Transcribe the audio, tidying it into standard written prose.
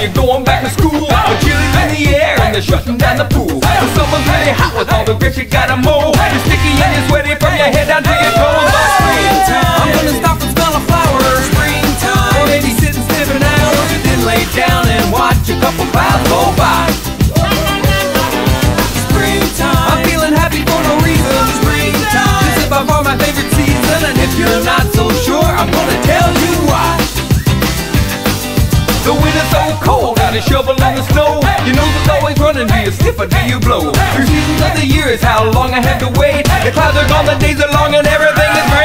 you're going back to school. The chili's in the air and they're shutting down the pool. The summer's really hot with all the grit you gotta mow. You're sticky and you're sweaty from your head down to your toes. Springtime, I'm gonna stop and smell a flower. Springtime, or maybe sit and sniff an hour, then lay down and watch a couple clouds go by. Springtime, I'm feeling happy for no reason. Springtime, this is by far my favorite season, and if you're not so sure, I'm gonna tell you why. The winter's so cold, got a shovel in the snow. Your nose is always running, do you sniff or do you blow? 3 seasons of the year is how long I have to wait. The clouds are gone, the days are long, and everything is great.